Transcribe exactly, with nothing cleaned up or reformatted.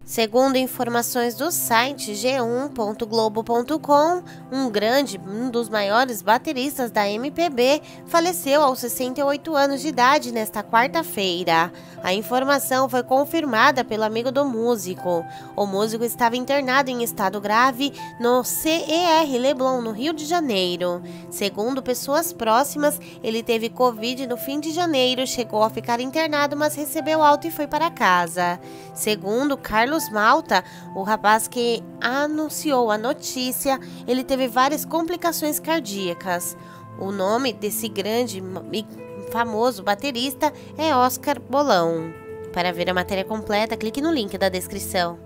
Segundo informações do site G um ponto globo ponto com, um grande, um dos maiores bateristas da M P B, faleceu aos sessenta e oito anos de idade nesta quarta-feira. A informação foi confirmada pelo amigo do músico. O músico estava internado em estado grave no C E R Leblon, no Rio de Janeiro. Segundo pessoas próximas, ele teve Covid no fim de janeiro, chegou a ficar internado, mas recebeu alta e foi para casa. Segundo Carlos Malta, o rapaz que anunciou a notícia, ele teve várias complicações cardíacas. O nome desse grande e famoso baterista é Oscar Bolão. Para ver a matéria completa, clique no link da descrição.